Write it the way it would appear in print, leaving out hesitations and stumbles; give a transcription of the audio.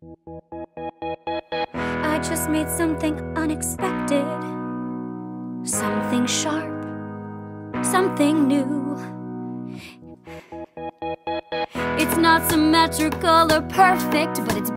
I just made something unexpected, something sharp, something new. It's not symmetrical or perfect, but it's